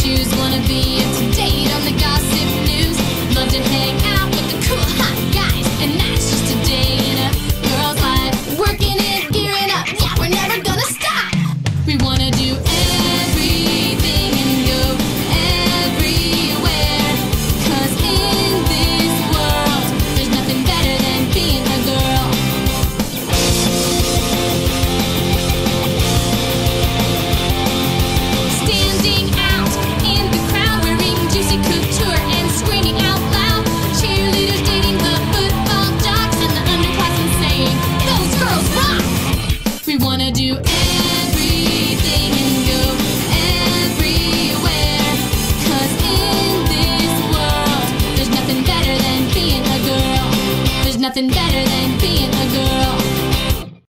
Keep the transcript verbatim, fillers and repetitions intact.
shoes, wanna be up to date on the gossip news. Love to hang out with the cool hot guys, and that's just a day in a girl's life. Working it, gearing up, yeah, we're never gonna stop. We wanna do everything and go everywhere, 'cause in this world there's nothing better than being a girl. Standing out in the crowd, wearing juicy couture and screaming out loud. Cheerleaders dating the football jocks, and the underclassmen saying, "Those girls rock!" We wanna do everything and go everywhere, 'cause in this world there's nothing better than being a girl. There's nothing better than